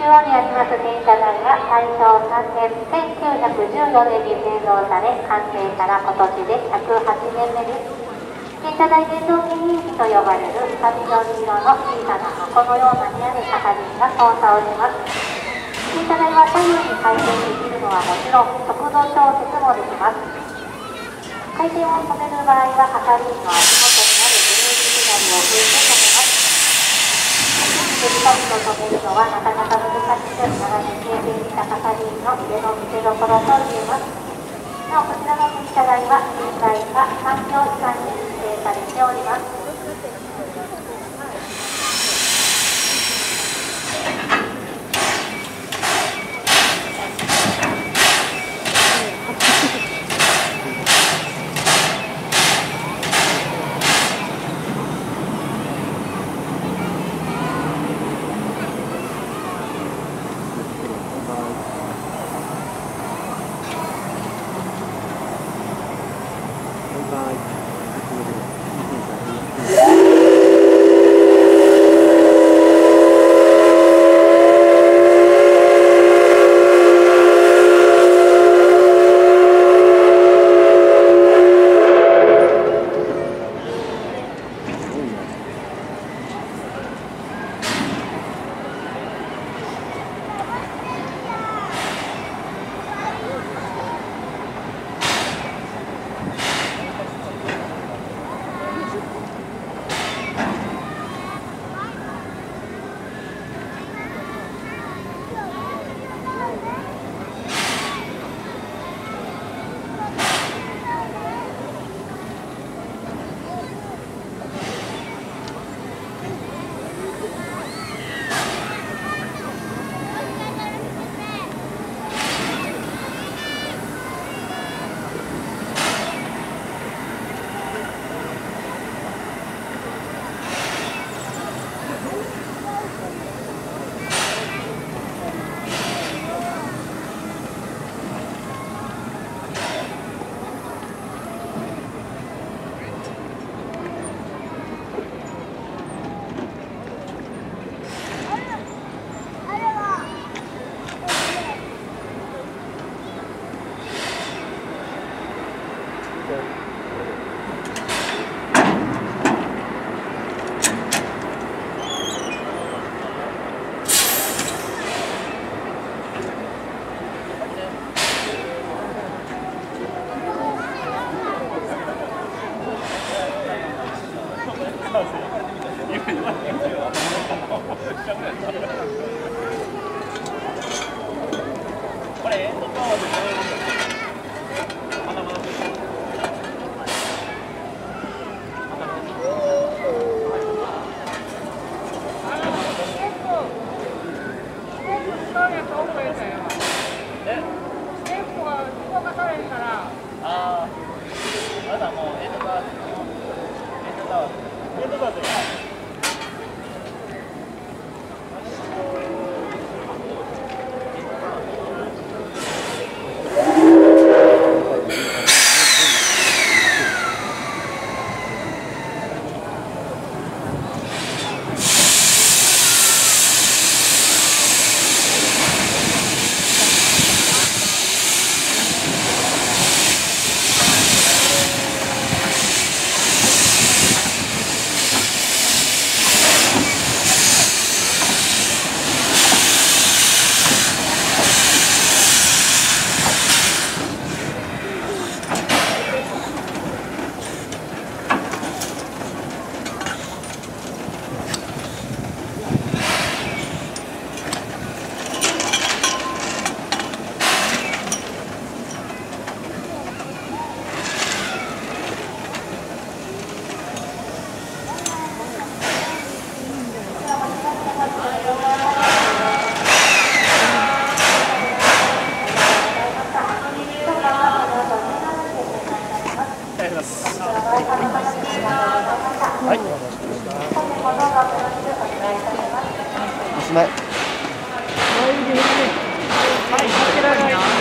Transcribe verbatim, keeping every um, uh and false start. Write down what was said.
中央にあります電車台は大正さんねん、せんきゅうひゃくじゅうよねんに製造され、完成から今年でひゃくはちねんめです。電車台電動記念機と呼ばれる緑色の小さな箱のような部屋で係員が操作をします。電車台は左右に回転できるのはもちろん、速度調節もできます。回転を止める場合は係員の足元にあるブレーキペダルを踏んで止めます。しっかりと止めるのはなかなか難しく、長年経験した係員の腕の見せ所と言えます。なお、こちらの電車台は近代化産業機関に指定されております。 はい。おしまい。